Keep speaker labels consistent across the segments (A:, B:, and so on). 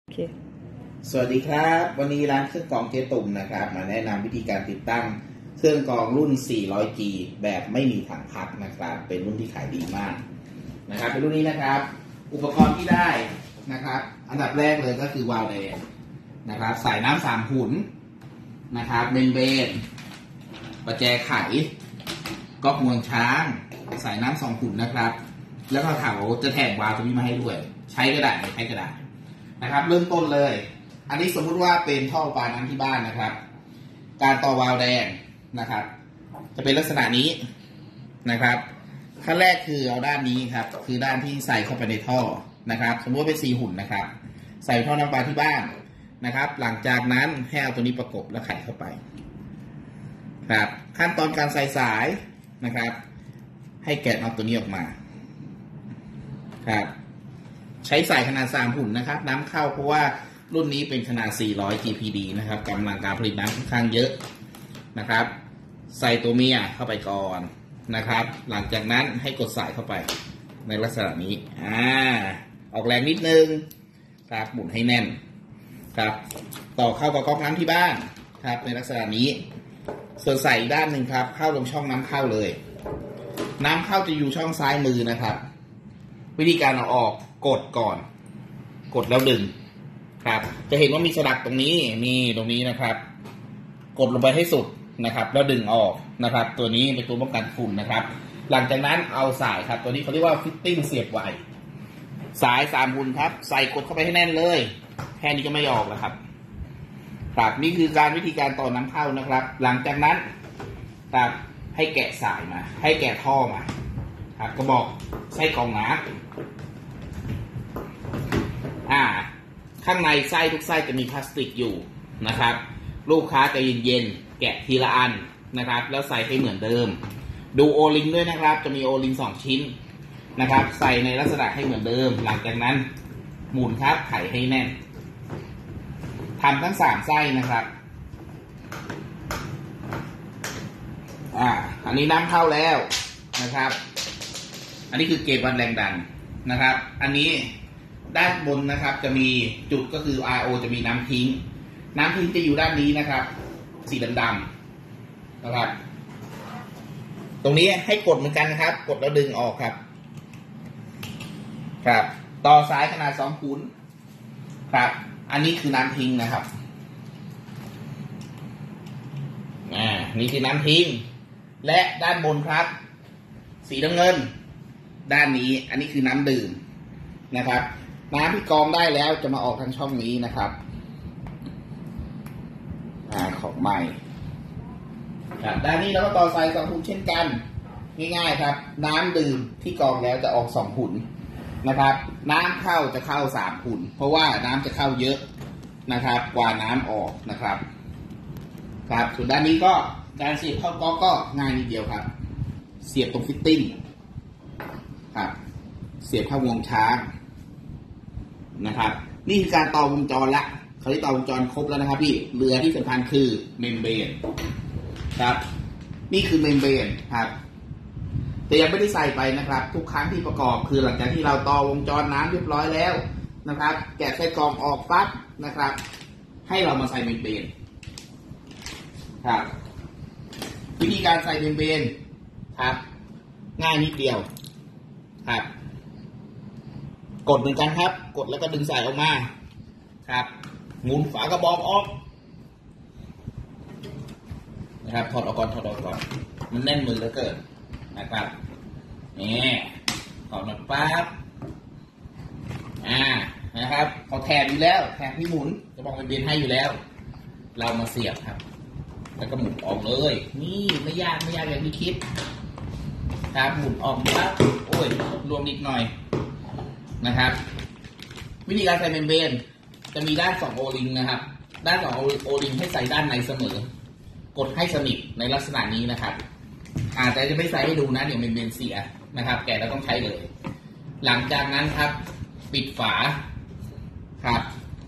A: โอเค
B: สวัสดีครับวันนี้ร้านเครื่องกรองเจ๊ตุ่มนะครับมาแนะนำวิธีการติดตั้งเครื่องกรองรุ่น 400G แบบไม่มีถังพักนะครับเป็นรุ่นที่ขายดีมากนะครับเป็นรุ่นนี้นะครับอุปกรณ์ที่ได้นะครับอันดับแรกเลยก็คือวาล์วแดงนะครับสายน้ำ3 หุ่นนะครับเมมเบรนประแจไขก๊อกงวงช้างสายน้ำ2 หุ่นนะครับแล้วก็เขาจะแถมวาล์วตัวนี้มาให้ด้วยใช้ก็ได้ไม่ใช้ก็ได้นะครับเริ่มต้นเลยอันนี้สมมุติว่าเป็นท่อประปาน้ำที่บ้านนะครับการต่อวาล์วแดงนะครับจะเป็นลักษณะนี้นะครับขั้นแรกคือเอาด้านนี้ครับคือด้านที่ใส่เข้าไปในท่อนะครับสมมติว่าเป็น4 หุ่นนะครับใส่ท่อน้ำประปาที่บ้านนะครับหลังจากนั้นให้เอาตัวนี้ประกบแล้วไขเข้าไปครับขั้นตอนการใส่สายนะครับให้แกะน็อตตัวนี้ออกมาครับใช้สายขนาด3 หุ่นนะครับน้ำเข้าเพราะว่ารุ่นนี้เป็นขนาด400 GPD นะครับกำลังการผลิตน้ำค่อนข้างเยอะนะครับใส่ตัวเมียเข้าไปก่อนนะครับหลังจากนั้นให้กดสายเข้าไปในลักษณะนี้ออกแรงนิดนึงครับหมุนให้แน่นครับต่อเข้ากับก๊อกน้ำที่บ้านครับในลักษณะนี้ส่วนใส่อีกด้านหนึ่งครับเข้าลงช่องน้ำเข้าเลยน้ำเข้าจะอยู่ช่องซ้ายมือนะครับวิธีการเอาออกกดก่อนกดแล้วดึงครับจะเห็นว่ามีสลักตรงนี้นี่ตรงนี้นะครับกดลงไปให้สุดนะครับแล้วดึงออกนะครับตัวนี้เป็นตัวป้องกันฝุ่นนะครับหลังจากนั้นเอาสายครับตัวนี้เขาเรียกว่าฟิตติ้งเสียบไวสาย3 หุ่นครับใส่กดเข้าไปให้แน่นเลยแค่นี้ก็ไม่ออกแล้วครับครับนี่คือการวิธีการต่อน้ำเข้านะครับหลังจากนั้นครับให้แกะสายมาให้แกะท่อมาครับก็บอกไส้กรองน้ำข้างในไส้ทุกไส้จะมีพลาสติกอยู่นะครับลูกค้าใจเย็นๆแกะทีละอันนะครับแล้วใส่ให้เหมือนเดิมดูโอลิงด้วยนะครับจะมีโอลิง2 ชิ้นนะครับใส่ในลักษณะให้เหมือนเดิมหลังจากนั้นหมุนครับไขให้แน่นทำทั้ง3 ไส้นะครับอันนี้น้ำเข้าแล้วนะครับอันนี้คือเกจวัดแรงดันนะครับอันนี้ด้านบนนะครับจะมีจุดก็คือ RO จะมีน้ำทิ้งจะอยู่ด้านนี้นะครับสีดำๆนะครับตรงนี้ให้กดเหมือนกันนะครับกดแล้วดึงออกครับครับต่อสายขนาด2 หุ่นครับอันนี้คือน้ำทิ้งนะครับนี่คือน้ำทิ้งและด้านบนครับสีน้ำเงินด้านนี้อันนี้คือน้ำดื่มนะครับน้ำที่กรองได้แล้วจะมาออกทางช่องนี้นะครับของใหม่ด้านนี้เราก็ต่อสาย2 หุ่นเช่นกันง่ายๆครับน้ำดื่มที่กรองแล้วจะออก2 หุ่นนะครับน้ำเข้าจะเข้า3 หุ่นเพราะว่าน้ำจะเข้าเยอะนะครับกว่าน้ำออกนะครับครับส่วนด้านนี้ก็การเสียบเข้าก๊อกก็ง่ายนิดเดียวครับเสียบตรงฟิตติ้งครับเสียบเข้าวงช้างนะครับนี่คือการต่อวงจรละเขาที่ต่อวงจรครบแล้วนะครับพี่เหลือที่สำคัญคือเมมเบรนครับนี่คือเมมเบรนครับแต่ยังไม่ได้ใส่ไปนะครับทุกครั้งที่ประกอบคือหลังจากที่เราต่อวงจรน้ำเรียบร้อยแล้วนะครับแกะไส้กรองออกปั๊บนะครับให้เรามาใส่เมมเบรนครับวิธีการใส่เมมเบรนครับง่ายนิดเดียวครับกดเหมือนกันครับกดแล้วก็ดึงสายออกมาครับหมุนฝากระบอกออกนะครับถอดออกก่อนมันแน่นมือแล้วเกิดนะครับนี่ถอดมาปั๊บนะครับเขาแทนอยู่แล้วแทนที่หมุนจะบอกเป็นเบนให้อยู่แล้วเรามาเสียบครับแล้วก็หมุนออกเลยนี่ไม่ยากอย่างที่คิดครับหมุนออกปั๊บโอ้ยรวมนิดหน่อยนะครับวิธีการใส่เมมเบรนจะมีด้าน2 โอลิงนะครับด้าน2 โอลิงให้ใส่ด้านในเสมอกดให้สนิทในลักษณะนี้นะครับแต่จะไม่ใส่ให้ดูนะเดี๋ยวเมมเบรนเสียนะครับแกเราต้องใช้เลยหลังจากนั้นครับปิดฝาครับ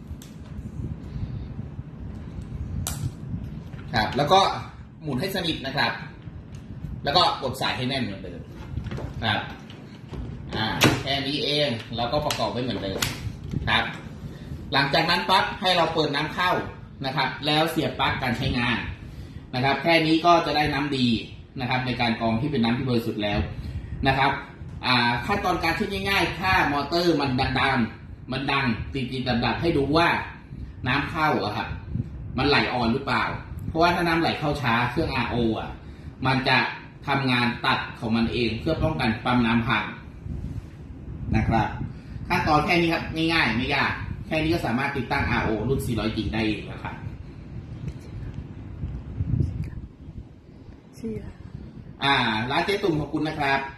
B: แล้วก็หมุนให้สนิทนะครับแล้วก็กดสายให้แน่นเหมือนเดิมครับแค่นี้เองแล้วก็ประกอบไว้เหมือนเดิมครับหลังจากนั้นปั๊บให้เราเปิดน้ำเข้านะครับแล้วเสียบปลั๊กการใช้งานนะครับแค่นี้ก็จะได้น้ำดีนะครับในการกรองที่เป็นน้ำที่บริสุทธิ์แล้วนะครับขั้นตอนการเช็คง่ายๆถ้ามอเตอร์มันดังติดดับให้ดูว่าน้ำเข้าครับมันไหลอ่อนหรือเปล่าเพราะว่าถ้าน้ำไหลเข้าช้าเครื่อง RO มันจะทำงานตัดของมันเองเพื่อป้องกันปั๊มน้ำพังนะครับขั้นตอนแค่นี้ครับง่ายๆไม่ยากแค่นี้ก็สามารถติดตั้ง RO รุ่น 400G ได้เองแล้วครับร้านเจ๊ตุ่มขอบคุณนะครับ